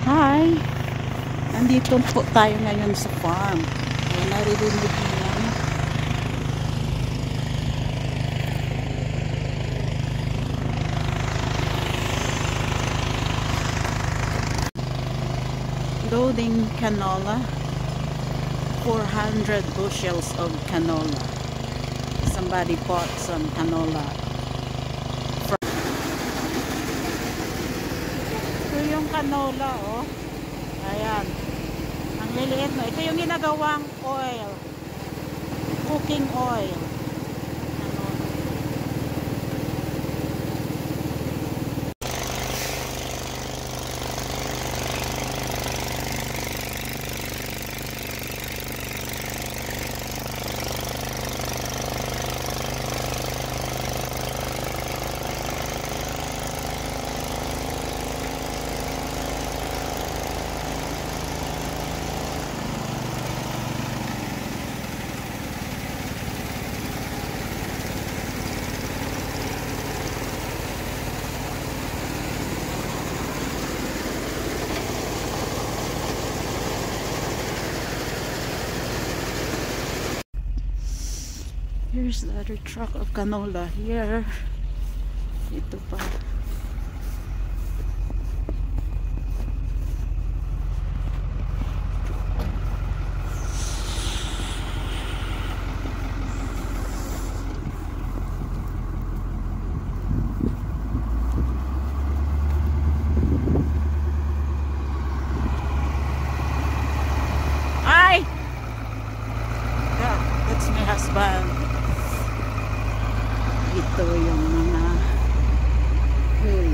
Hi! Nandito po tayo ngayon sa farm. Ayan, naririnig niyo. Loading canola. 400 bushels of canola. Somebody bought some canola. Ito yung canola, oh. Ayan. Ang liliit mo. Ito yung ginagawang oil. Cooking oil. Here's the other truck of canola here. Ito pa. Ay! Yeah, that's my husband. Ito yung mga hay.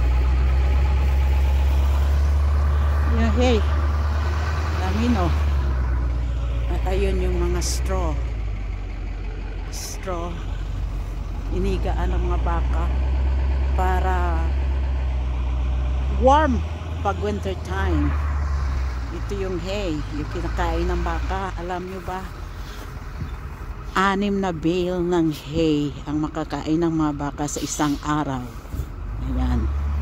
Yung hay. Lamino. At ayun yung mga straw. Straw. Inigaan ng mga baka para warm pag winter time. Ito yung hay. Yung kinakain ng baka. Alam nyo ba? 6 na bale ng hay ang makakain ng mga baka sa isang araw. Ayan.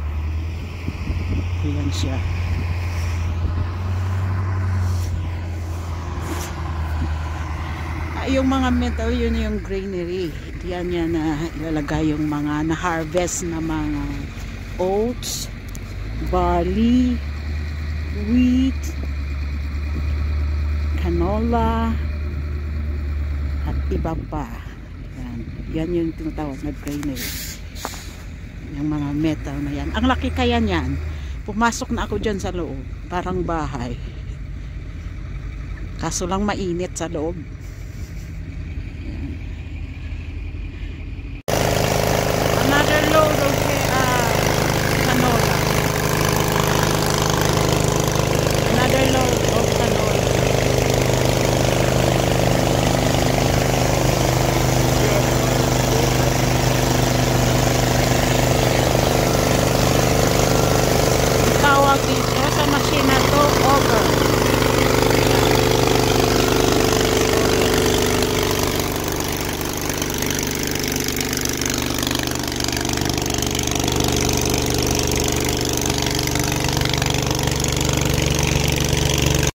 Ayan siya. Yung mga metal, yun yung granary. Diyan yan na ilalagay yung mga na-harvest na mga oats, barley, wheat, canola, at iba pa. Yan yung tinatawag na granary. Yung mga metal na yan. Ang laki kaya niyan. Pumasok na ako dyan sa loob. Parang bahay. Kaso lang mainit sa loob.